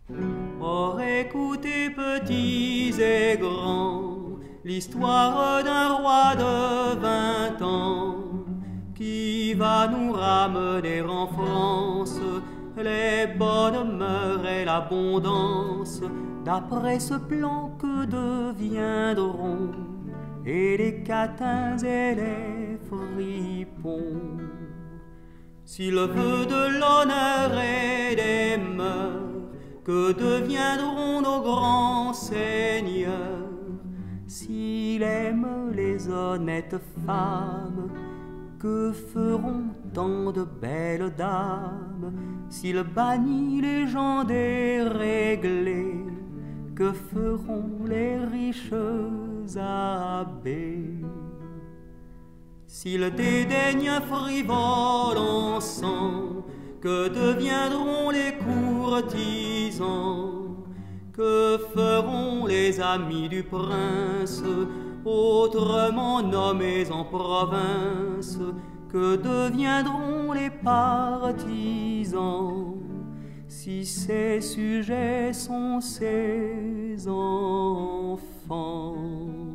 Or écoutez petits et grands, l'histoire d'un roi de 20 ans qui va nous ramener en France les bonnes mœurs et l'abondance. D'après ce plan, que deviendront et les catins et les fripons? S'il veut de l'honneur et des mœurs, que deviendront nos grands seigneurs? S'il aime les honnêtes femmes, que feront tant de belles dames? S'il bannit les gens déréglés, que feront les riches abbés? S'il dédaigne un frivole encens, que deviendront les courtisans? Que feront les amis du prince, autrement nommés en province? Que deviendront les partisans si ces sujets sont ses enfants?